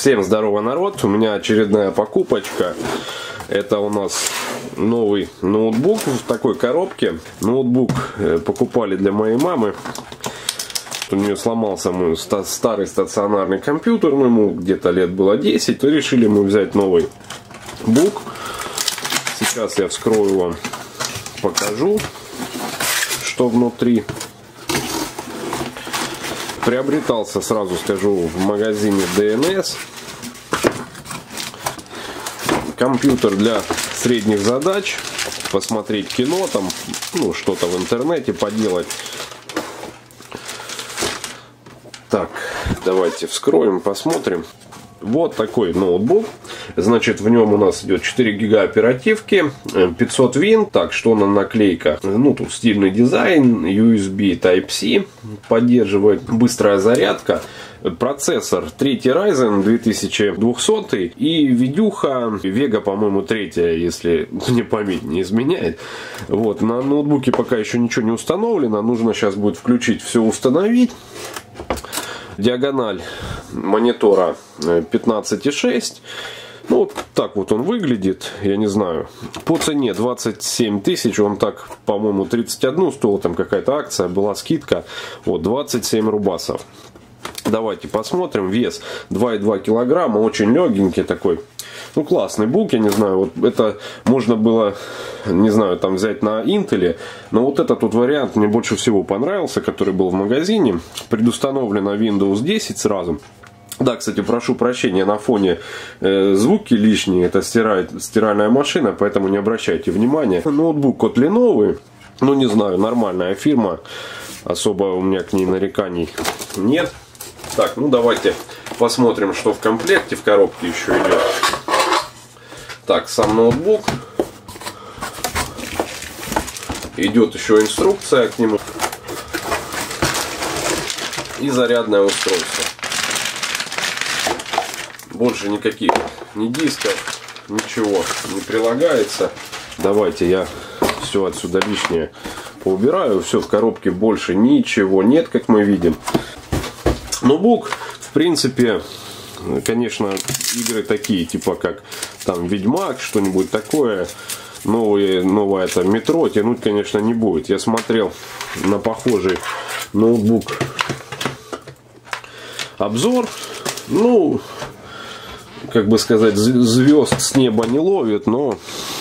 Всем здорово, народ! У меня очередная покупочка. Это у нас новый ноутбук в такой коробке. Ноутбук покупали для моей мамы. У нее сломался мой старый стационарный компьютер, ему где-то лет было 10, то решили мы взять новый бук. Сейчас я вскрою вам, покажу, что внутри. Приобретался, сразу скажу, в магазине DNS. Компьютер для средних задач, посмотреть кино, там, ну, что-то в интернете поделать. Так, давайте вскроем, посмотрим. Вот такой ноутбук. Значит, в нем у нас идет 4 гига оперативки, 500 вин. Так, что на наклейка? Ну, тут стильный дизайн, USB Type-C, поддерживает быстрая зарядка. Процессор 3 Ryzen 2200 и видюха Vega, по-моему, 3, если мне память не изменяет. Вот, на ноутбуке пока еще ничего не установлено. Нужно сейчас будет включить, все установить. Диагональ монитора 15,6. Ну, вот так вот он выглядит, я не знаю. По цене 27 тысяч, он так, по-моему, 31 стоил, там какая-то акция, была скидка. Вот, 27 рубасов. Давайте посмотрим. Вес 2,2 килограмма, очень легенький такой. Ну, классный бук, я не знаю, вот это можно было, не знаю, там взять на Intel, но вот этот вот вариант мне больше всего понравился, который был в магазине. Предустановлено Windows 10 сразу. Да, кстати, прошу прощения, на фоне звуки лишние, это стиральная машина, поэтому не обращайте внимания. Ноутбук от Lenovo, ну, не знаю, нормальная фирма, особо у меня к ней нареканий нет. Так, ну давайте посмотрим, что в комплекте, в коробке еще идет. Так, сам ноутбук. Идет еще инструкция к нему. И зарядное устройство. Больше никаких ни дисков, ничего не прилагается. Давайте я все отсюда лишнее поубираю. Все, в коробке больше ничего нет, как мы видим. Ноутбук, в принципе, конечно, игры такие, типа как там Ведьмак, что-нибудь такое, новое это Метро, тянуть, конечно, не будет. Я смотрел на похожий ноутбук обзор, ну, как бы сказать, звезд с неба не ловит, но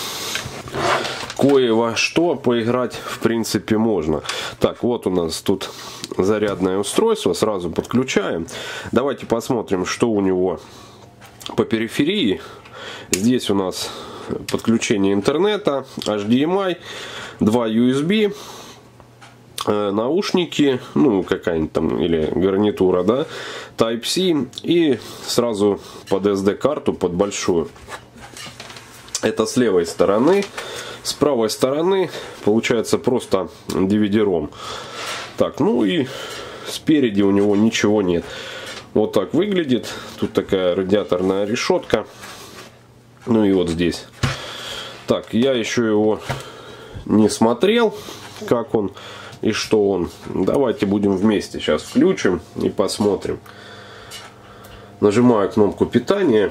кое во что поиграть, в принципе, можно. Так, вот у нас тут зарядное устройство, сразу подключаем. Давайте посмотрим, что у него по периферии. Здесь у нас подключение интернета, HDMI, 2 USB, наушники, ну, какая-нибудь там, или гарнитура, да, Type-C, и сразу под SD-карту, под большую. Это с левой стороны. С правой стороны получается просто DVD-ROM. Так, ну и спереди у него ничего нет. Вот так выглядит. Тут такая радиаторная решетка. Ну и вот здесь. Так, я еще его не смотрел, как он и что он. Давайте будем вместе сейчас включим и посмотрим. Нажимаю кнопку питания.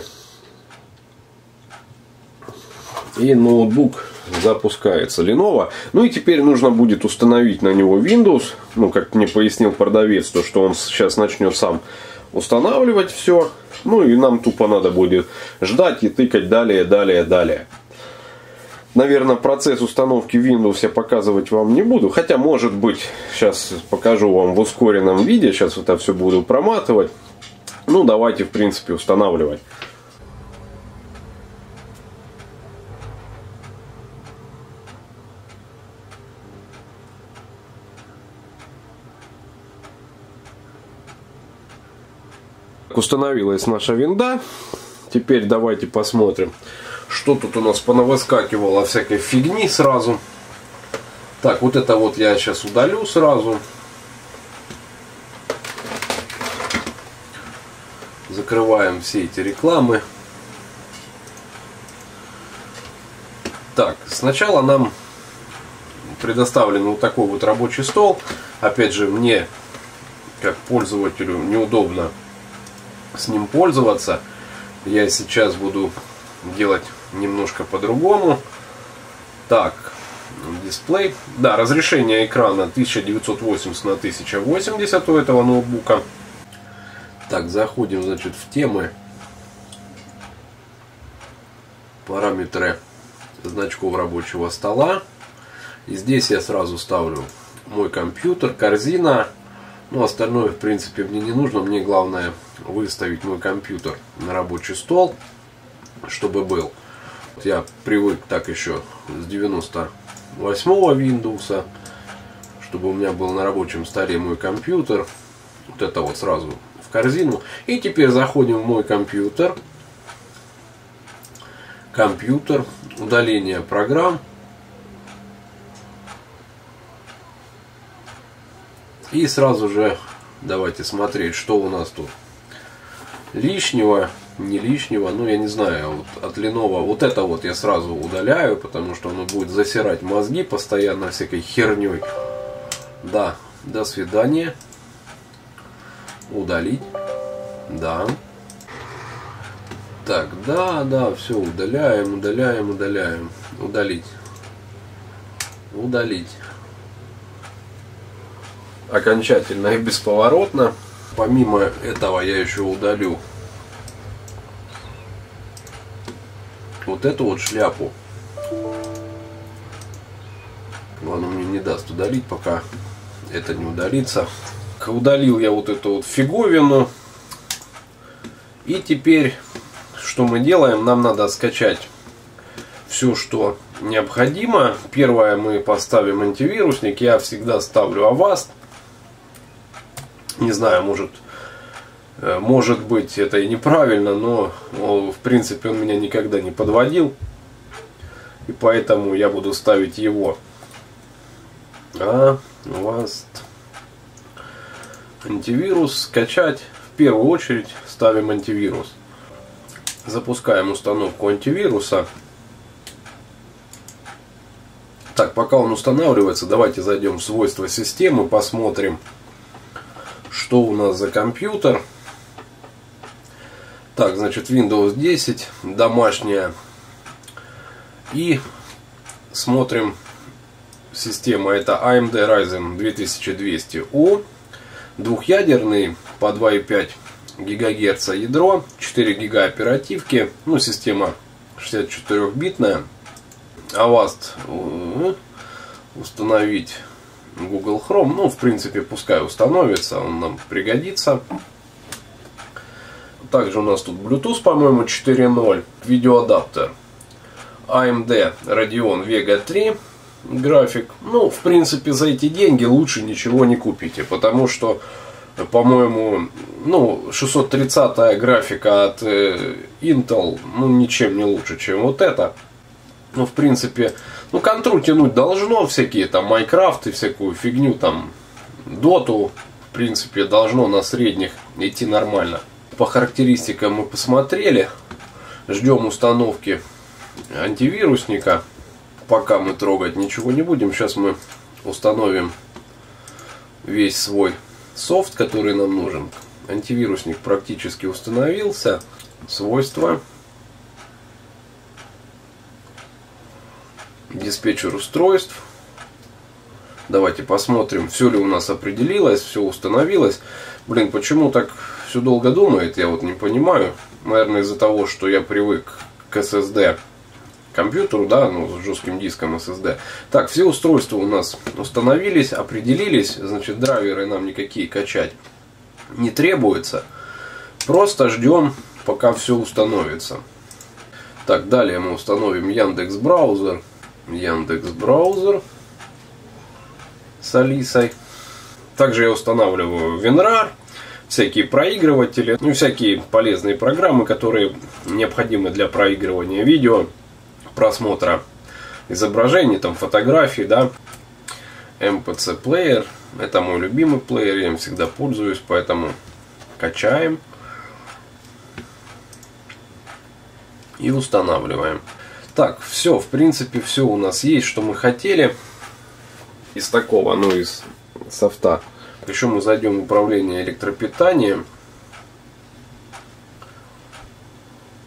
И ноутбук запускается. Lenovo. Ну и теперь нужно будет установить на него Windows. Ну, как мне пояснил продавец, то что он сейчас начнет сам устанавливать все. Ну и нам тупо надо будет ждать и тыкать далее, далее, далее. Наверное, процесс установки Windows я показывать вам не буду. Хотя, может быть, сейчас покажу вам в ускоренном виде. Сейчас это все буду проматывать. Ну, давайте, в принципе, устанавливать. Установилась наша винда. Теперь давайте посмотрим, что тут у нас понавыскакивало всякой фигни сразу. Так, вот это вот я сейчас удалю сразу. Закрываем все эти рекламы. Так, сначала нам предоставлен вот такой вот рабочий стол. Опять же, мне, как пользователю, неудобно с ним пользоваться. я сейчас буду делать немножко по-другому. Так, дисплей. Да, разрешение экрана 1980 на 1080 у этого ноутбука. Так, заходим, значит, в темы. Параметры значков рабочего стола. И здесь я сразу ставлю мой компьютер, корзина. Ну, остальное, в принципе, мне не нужно. Мне главное выставить мой компьютер на рабочий стол, чтобы был. Я привык так еще с 98-го Windows, чтобы у меня был на рабочем столе мой компьютер. Вот это вот сразу в корзину. И теперь заходим в мой компьютер. Компьютер, удаление программ. И сразу же давайте смотреть, что у нас тут лишнего, не лишнего. Ну, я не знаю, вот от Lenovo вот это вот я сразу удаляю, потому что оно будет засирать мозги постоянно всякой херней. Да, до свидания. Удалить. Да. Так, да, все, удаляем. Удалить. Удалить. Окончательно и бесповоротно. Помимо этого я еще удалю вот эту вот шляпу. Ладно, мне не даст удалить, пока это не удалится. Удалил я вот эту вот фиговину. И теперь, что мы делаем? Нам надо скачать все, что необходимо. Первое, мы поставим антивирусник. Я всегда ставлю Avast. Не знаю, может быть это и неправильно, но в принципе он меня никогда не подводил. И поэтому я буду ставить его. Avast. Антивирус. Скачать. В первую очередь ставим антивирус. Запускаем установку антивируса. Так, пока он устанавливается, давайте зайдем в свойства системы, посмотрим, что у нас за компьютер. Так, значит, Windows 10, домашняя. И смотрим, система это AMD Ryzen 2200U, двухъядерный, по 2,5 ГГц ядро, 4 ГБ оперативки, ну, система 64-битная. Avast установить Google Chrome. Ну, в принципе, пускай установится, он нам пригодится. Также у нас тут Bluetooth, по-моему, 4.0. Видеоадаптер. AMD Radeon Vega 3 график. Ну, в принципе, за эти деньги лучше ничего не купите. Потому что, по-моему, 630-я графика от Intel, ничем не лучше, чем вот это. Ну, в принципе, контру тянуть должно, всякие там Майнкрафт и всякую фигню, там, доту, в принципе, должно на средних идти нормально. По характеристикам мы посмотрели, ждем установки антивирусника, пока мы трогать ничего не будем. Сейчас мы установим весь свой софт, который нам нужен. Антивирусник практически установился, свойства. Диспетчер устройств. Давайте посмотрим, все ли у нас определилось, все установилось. Блин, почему так все долго думает, я вот не понимаю. Наверное, из-за того, что я привык к SSD компьютеру, да, с жестким диском SSD. Так, все устройства у нас установились, определились. Значит, драйверы нам никакие качать не требуется. Просто ждем, пока все установится. Так, далее мы установим Яндекс.Браузер. Яндекс.Браузер с Алисой. Также я устанавливаю WinRAR, всякие проигрыватели, всякие полезные программы, которые необходимы для проигрывания видео, просмотра изображений, там, фотографий, да. MPC плеер, это мой любимый плеер, я им всегда пользуюсь, поэтому качаем и устанавливаем. Так, все, в принципе, все у нас есть, что мы хотели из такого, из софта. Еще мы зайдем в управление электропитанием.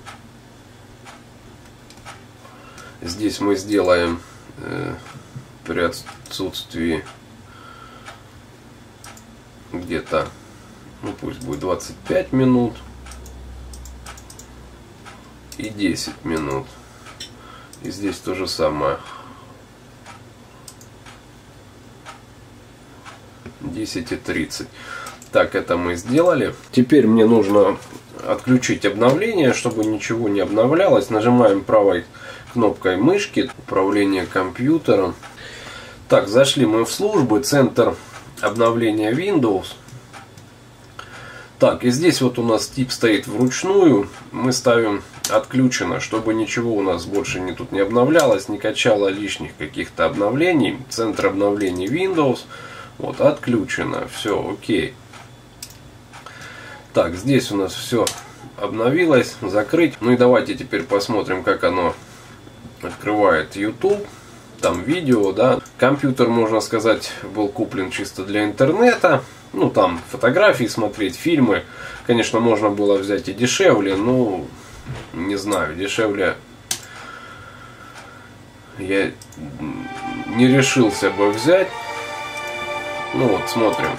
здесь мы сделаем при отсутствии где-то, ну пусть будет 25 минут и 10 минут. И здесь то же самое. 10 и 30. Так, это мы сделали. Теперь мне нужно отключить обновление, чтобы ничего не обновлялось. Нажимаем правой кнопкой мышки, управление компьютером. Так, зашли мы в службы, центр обновления Windows. Так, и здесь вот у нас тип стоит вручную. Мы ставим отключено, чтобы ничего у нас больше тут не обновлялось, не качало лишних каких-то обновлений. Центр обновлений Windows. Вот, отключено. Все, окей. Так, здесь у нас все обновилось. Закрыть. Ну и давайте теперь посмотрим, как оно открывает YouTube. Там видео, да. Компьютер, можно сказать, был куплен чисто для интернета. Ну, там фотографии смотреть, фильмы. Конечно, можно было взять и дешевле, но не знаю, дешевле я не решился бы взять. Ну вот, смотрим.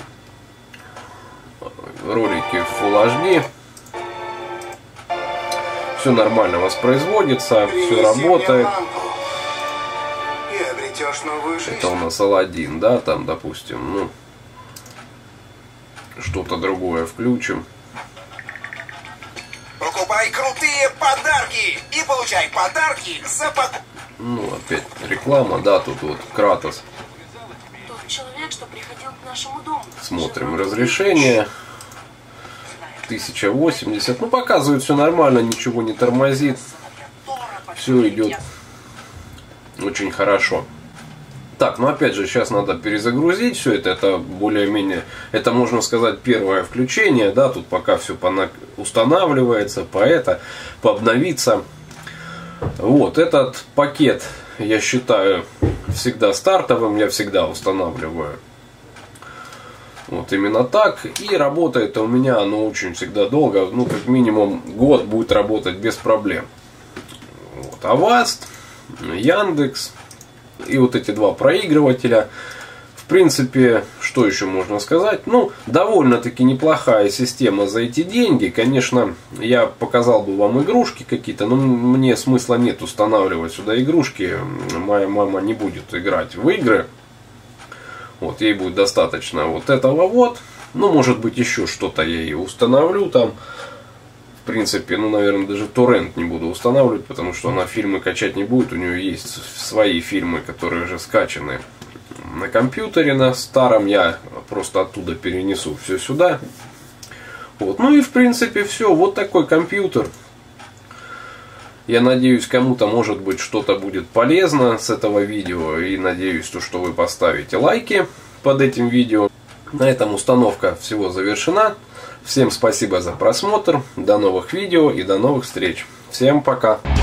Ролики в Full HD. Все нормально воспроизводится, все работает. Это у нас Aladdin, да, там, допустим, ну, что-то другое включим. Покупай крутые подарки и получай подарки за покупку. Ну, опять реклама, да, тут вот Кратос. Тот человек, что приходил к нашему дому. Смотрим разрешение. 1080. Ну, показывает все нормально, ничего не тормозит. Все идет очень хорошо. Так, ну опять же, сейчас надо перезагрузить все это. Это более-менее, это можно сказать первое включение, да, тут пока все устанавливается, пообновится. Вот, этот пакет, я считаю, всегда стартовым, я всегда устанавливаю. Вот именно так. И работает у меня оно очень всегда долго, ну как минимум год будет работать без проблем. Вот, Avast, Яндекс. И вот эти два проигрывателя. В принципе, что еще можно сказать? Ну, довольно-таки неплохая система за эти деньги. Конечно, я показал бы вам игрушки какие-то, но мне смысла нет устанавливать сюда игрушки. Моя мама не будет играть в игры. Вот, ей будет достаточно вот этого вот. Ну, может быть, еще что-то я ей установлю там. В принципе, ну, наверное, даже торрент не буду устанавливать, потому что она фильмы качать не будет. У нее есть свои фильмы, которые уже скачаны на компьютере, на старом. Я просто оттуда перенесу все сюда. Вот. Ну и, в принципе, все. Вот такой компьютер. Я надеюсь, кому-то, может быть, что-то будет полезно с этого видео. И надеюсь, что вы поставите лайки под этим видео. На этом установка всего завершена. Всем спасибо за просмотр, до новых видео и до новых встреч. Всем пока!